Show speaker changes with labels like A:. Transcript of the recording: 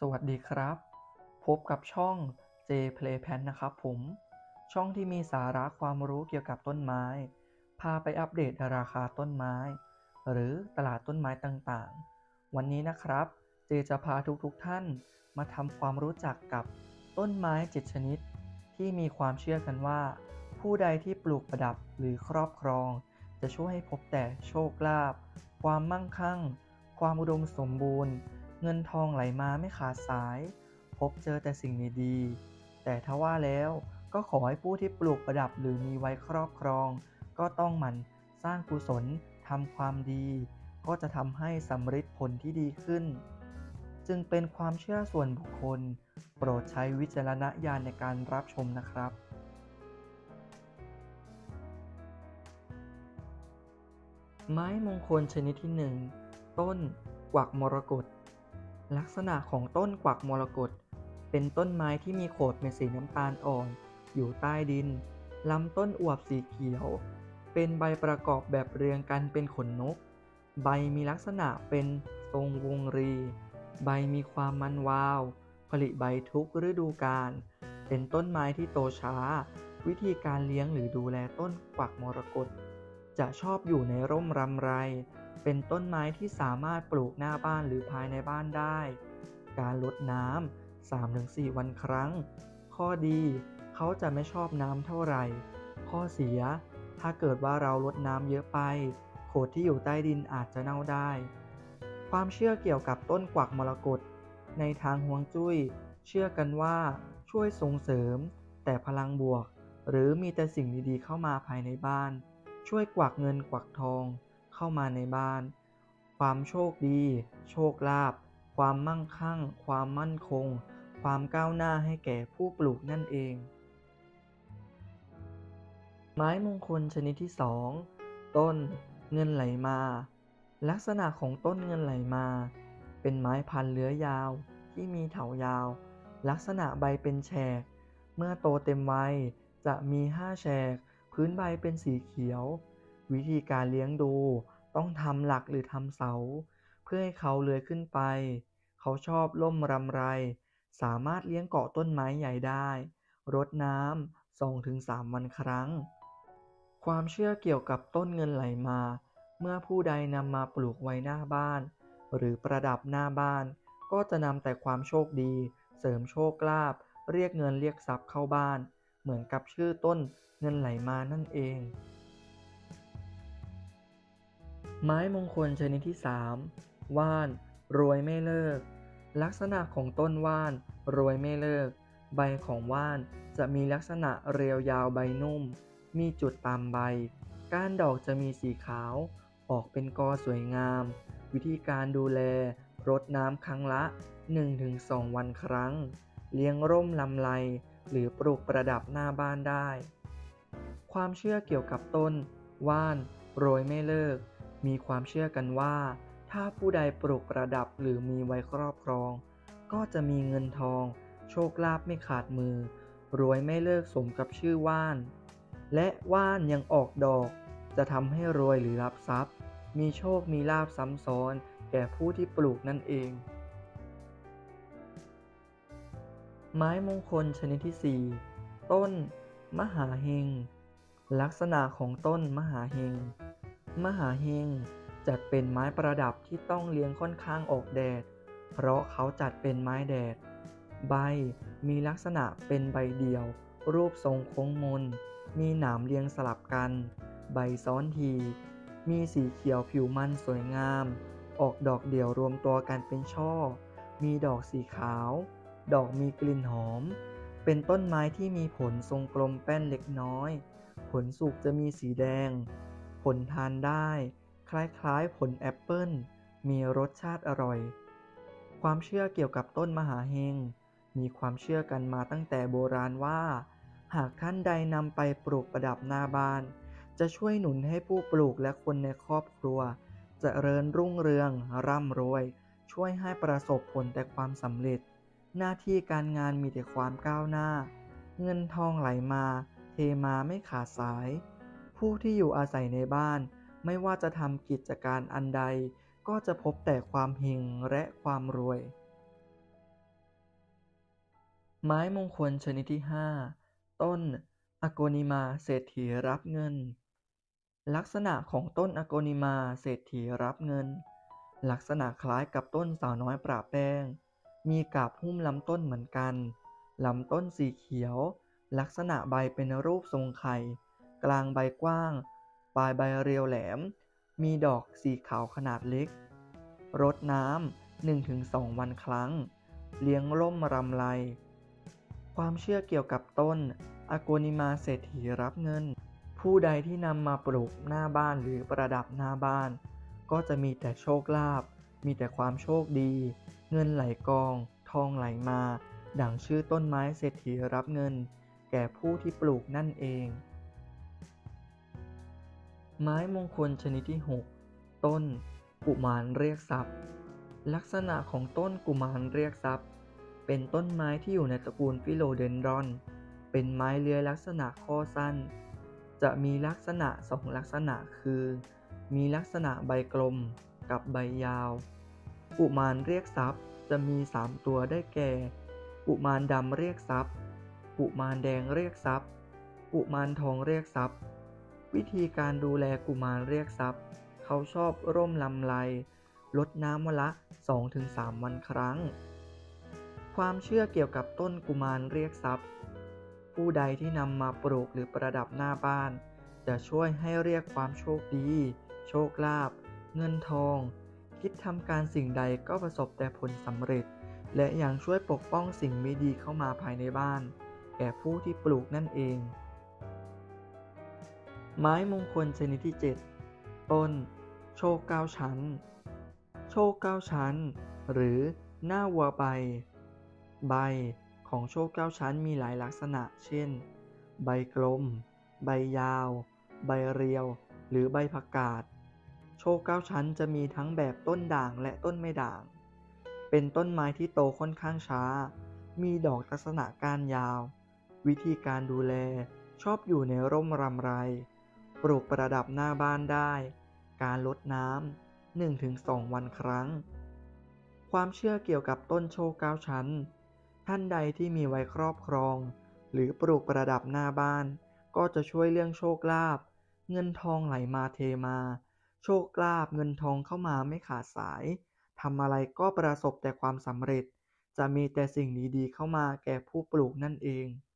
A: วัสดีครับพบกับช่อง J Play Pan นะครับผมช่องที่มีสาระความรู้เกี่ยวกับต้นไม้พาไปอัปเดตราคาต้นไม้หรือตลาดต้นไม้ต่างๆวันนี้นะครับเจจะพาทุกท่านมาทำความรู้จักกับต้นไม้7ชนิดที่มีความเชื่อกันว่าผู้ใดที่ปลูกประดับหรือครอบครองจะช่วยให้พบแต่โชคลาภความมั่งคั่งความอุดมสมบูรณ์เงินทองไหลมาไม่ขาดสายพบเจอแต่สิ่งดีๆแต่ถ้าว่าแล้วก็ขอให้ผู้ที่ปลูกประดับหรือมีไว้ครอบครองก็ต้องหมั่นสร้างกุศลทำความดีก็จะทำให้สำเร็จผลที่ดีขึ้นจึงเป็นความเชื่อส่วนบุคคลโปรดใช้วิจารณญาณในการรับชมนะครับไม้มงคลชนิดที่1ต้นกวักมรกตลักษณะของต้นกวักมรกตเป็นต้นไม้ที่มีโขดเป็นสีน้ำตาลอ่อนอยู่ใต้ดินลำต้นอวบสีเขียวเป็นใบประกอบแบบเรียงกันเป็นขนนกใบมีลักษณะเป็นทรงวงรีใบมีความมันวาวผลิใบทุกฤดูกาลเป็นต้นไม้ที่โตช้าวิธีการเลี้ยงหรือดูแลต้นกวักมรกตจะชอบอยู่ในร่มรำไรเป็นต้นไม้ที่สามารถปลูกหน้าบ้านหรือภายในบ้านได้การรดน้ำ3-4 วันครั้งข้อดีเขาจะไม่ชอบน้ำเท่าไหร่ข้อเสียถ้าเกิดว่าเรารดน้ำเยอะไปโขดที่อยู่ใต้ดินอาจจะเน่าได้ความเชื่อเกี่ยวกับต้นกวักมรกตในทางฮวงจุ้ยเชื่อกันว่าช่วยส่งเสริมแต่พลังบวกหรือมีแต่สิ่งดีๆเข้ามาภายในบ้านช่วยกวักเงินกวักทองเข้ามาในบ้านความโชคดีโชคลาภความมั่งคั่งความมั่นคงความก้าวหน้าให้แก่ผู้ปลูกนั่นเองไม้มงคลชนิดที่2ต้นเงินไหลมาลักษณะของต้นเงินไหลมาเป็นไม้พันธุ์เลื้อยยาวที่มีเถายาวลักษณะใบเป็นแฉกเมื่อโตเต็มวัยจะมี5แฉกพื้นใบเป็นสีเขียววิธีการเลี้ยงดูต้องทำหลักหรือทำเสาเพื่อให้เขาเลื้อยขึ้นไปเขาชอบร่มรำไรสามารถเลี้ยงเกาะต้นไม้ใหญ่ได้รดน้ำ2-3 วันครั้งความเชื่อเกี่ยวกับต้นเงินไหลมาเมื่อผู้ใดนำมาปลูกไว้หน้าบ้านหรือประดับหน้าบ้านก็จะนำแต่ความโชคดีเสริมโชคลาภเรียกเงินเรียกทรัพย์เข้าบ้านเหมือนกับชื่อต้นเงินไหลมานั่นเองไม้มงคลชนิดที่3ว่านรวยไม่เลิกลักษณะของต้นว่านรวยไม่เลิกใบของว่านจะมีลักษณะเรียวยาวใบนุ่มมีจุดตามใบก้านดอกจะมีสีขาวออกเป็นกอสวยงามวิธีการดูแลรดน้ำครั้งละ1-2 วันครั้งเลี้ยงร่มลำไรหรือปลูกประดับหน้าบ้านได้ความเชื่อเกี่ยวกับต้นว่านโรยไม่เลิกมีความเชื่อกันว่าถ้าผู้ใดปลูกประดับหรือมีไว้ครอบครองก็จะมีเงินทองโชคลาภไม่ขาดมือรวยไม่เลิกสมกับชื่อว่านและว่านยังออกดอกจะทำให้รวยหรือรับทรัพย์มีโชคมีลาภซ้ำซ้อนแก่ผู้ที่ปลูกนั่นเองไม้มงคลชนิดที่4ต้นมหาเฮงลักษณะของต้นมหาเฮงจัดเป็นไม้ประดับที่ต้องเลี้ยงค่อนข้างออกแดดเพราะเขาจัดเป็นไม้แดดใบมีลักษณะเป็นใบเดี่ยวรูปทรงโค้งมนมีหนามเรียงสลับกันใบซ้อนทีมีสีเขียวผิวมันสวยงามออกดอกเดี่ยวรวมตัวกันเป็นช่อมีดอกสีขาวดอกมีกลิ่นหอมเป็นต้นไม้ที่มีผลทรงกลมแป้นเล็กน้อยผลสุกจะมีสีแดงผลทานได้คล้ายๆผลแอปเปิ้ลมีรสชาติอร่อยความเชื่อเกี่ยวกับต้นมหาเฮงมีความเชื่อกันมาตั้งแต่โบราณว่าหากท่านใดนำไปปลูกประดับหน้าบ้านจะช่วยหนุนให้ผู้ปลูกและคนในครอบครัวเจริญรุ่งเรืองร่ำรวยช่วยให้ประสบผลแต่ความสำเร็จหน้าที่การงานมีแต่ความก้าวหน้าเงินทองไหลมาเทมาไม่ขาดสายผู้ที่อยู่อาศัยในบ้านไม่ว่าจะทำกิจการอันใดก็จะพบแต่ความเฮงและความรวยไม้มงคลชนิดที่ห้าต้นอโกนิมาเศรษฐีรับเงินลักษณะของต้นอโกนิมาเศรษฐีรับเงินลักษณะคล้ายกับต้นสาวน้อยประแป้งมีกาบหุ้มลำต้นเหมือนกันลำต้นสีเขียวลักษณะใบเป็นรูปทรงไข่กลางใบกว้างปลายใบเรียวแหลมมีดอกสีขาวขนาดเล็กรดน้ำ1-2 วันครั้งเลี้ยงร่มรำไรความเชื่อเกี่ยวกับต้นอโกนิมาเศรษฐีรับเงินผู้ใดที่นำมาปลูกหน้าบ้านหรือประดับหน้าบ้านก็จะมีแต่โชคลาภมีแต่ความโชคดีเงินไหลกองทองไหลมาดังชื่อต้นไม้เศรษฐีรับเงินแก่ผู้ที่ปลูกนั่นเองไม้มงคลชนิดที่6ต้นกุมารเรียกทรัพย์ลักษณะของต้นกุมารเรียกทรัพย์เป็นต้นไม้ที่อยู่ในตระกูลฟิโลเดนดรอนเป็นไม้เลื้อยลักษณะข้อสั้นจะมีลักษณะ2ลักษณะคือมีลักษณะใบกลมกับใบยาวกุมารเรียกทรัพย์จะมี3ตัวได้แก่กุมารดำเรียกทรัพย์กุมารแดงเรียกทรัพย์กุมารทองเรียกทรัพย์วิธีการดูแลกุมารเรียกทรัพย์เขาชอบร่มลำไรรดน้ำวันละ 2-3 วันครั้งความเชื่อเกี่ยวกับต้นกุมารเรียกทรัพย์ผู้ใดที่นำมาปลูกหรือประดับหน้าบ้านจะช่วยให้เรียกความโชคดีโชคลาภเงินทองคิดทำการสิ่งใดก็ประสบแต่ผลสำเร็จและยังช่วยปกป้องสิ่งไม่ดีเข้ามาภายในบ้านแก่ผู้ที่ปลูกนั่นเองไม้มงคลชนิดที่7ต้นโชค9ชั้นโชค9ชั้นหรือหน้าวัวใบใบของโชค9ชั้นมีหลายลักษณะเช่นใบกลมใบยาวใบเรียวหรือใบผักกาดโชค9ชั้นจะมีทั้งแบบต้นด่างและต้นไม่ด่างเป็นต้นไม้ที่โตค่อนข้างช้ามีดอกลักษณะก้านยาววิธีการดูแลชอบอยู่ในร่มรำไรปลูกประดับหน้าบ้านได้การรดน้ำ1-2 วันครั้งความเชื่อเกี่ยวกับต้นโชค9ชั้นท่านใดที่มีไว้ครอบครองหรือปลูกประดับหน้าบ้านก็จะช่วยเรื่องโชคลาภเงินทองไหลมาเทมาโชคลาภเงินทองเข้ามาไม่ขาดสายทำอะไรก็ประสบแต่ความสำเร็จจะมีแต่สิ่งดีๆเข้ามาแก่ผู้ปลูกนั่นเอง